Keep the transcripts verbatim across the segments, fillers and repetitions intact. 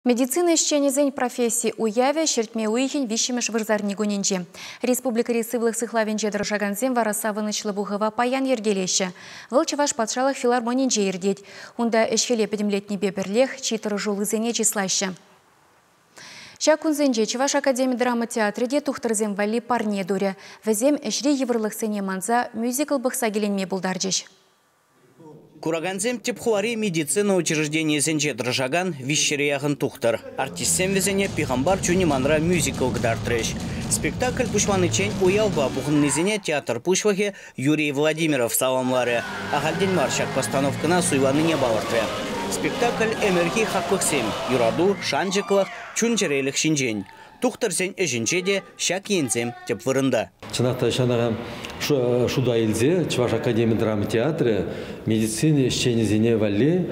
Медицина ищенезень профессии уяве шертме уихень вищемеш вырзарни гуненче. Республика ресывлых сыхлавенче дрожаганзем варасавынычлы бугыва паян ергелеші. Выл чываш патшалық филармонинче ердеть. Унда эшхеле педемлетний беберлех читыр жулызене числаще. Шакунзенче Чуваш академия драма театреде тухтырзем вали парне дуре. Везем эшри еврлых сене манза мюзикл бықса келенме булдаржеш. Кураганзем тепхуари медицина учреждения зенче дрожаган вищерияхын тухтар. Артистсем везене пихамбар чуни манра мюзикл гдартреш. Спектакль пушваны чень уялба бухыннезене театр пушвахе Юрий Владимиров саламлары. Ахальден маршак постановкана суйваны не балартре. Спектакль эмерхи хакпыксем юраду шанжиклах чунчерелих шинжень. Тухтарсен эжинчеде шак ензем теп вырында. Чынакта шанаган шуда илзе Чуваш академия драма театре медицина ищенезене валли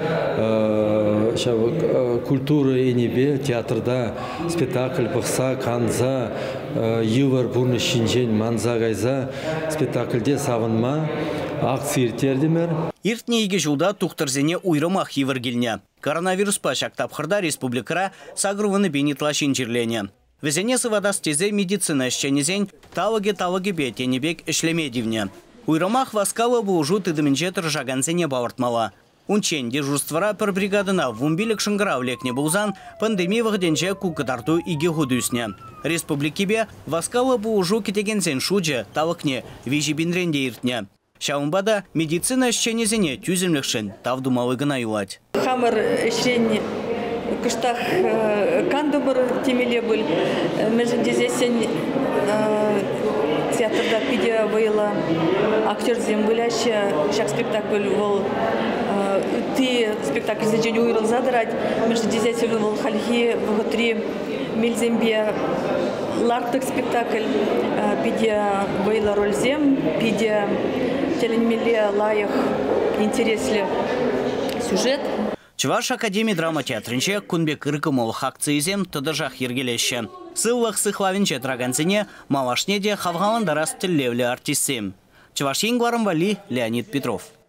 культура и небе театрда спектакль бықса канза ювар бурны шинжен манза гайза спектакльде савынма акция иртердимер. Иртнейге жылда тухтарзене уйрымах евергелне. Коронавирус пашак тапхырда республикара сагруваны бенитла шинчерлене. Везене сывадас тезе медицина ищенезень таваге-таваге бетенебек ишлемедивне. Уйрымах васкала буужу тыдыминче дрожаганзене бавартмала. Унчен дежурствора пер бригадына вумбилик шыңгыравлекне булзан пандемия вахденче кукытарту иге худюсне. Республикибе васкала буужу кетегензен шудже тавакне вижи бинренде иртне. Шаумбада медицина ищенезене тюземлекшен тавдумалы гына юлать. Хамар ищен кыштах кандыбыр темеле был. Междезесен театрда пиде выйла актер зембыляща шак спектакль был. Ты спектакль за день уйрал задрать. Междезесен был хальхи в три мильзембе лартык спектакль пиде выйла роль зем пиде теленмеле лаях интересли сюжет. Чуваш академия драма театринче кунбек ыркымолых акциизем тыдыжах ергелеші. Сыллах сыхлавинче траганцене малашнеде хавгаландарас тіллевлі артистсем. Чуваш енгварым вали Леонид Петров.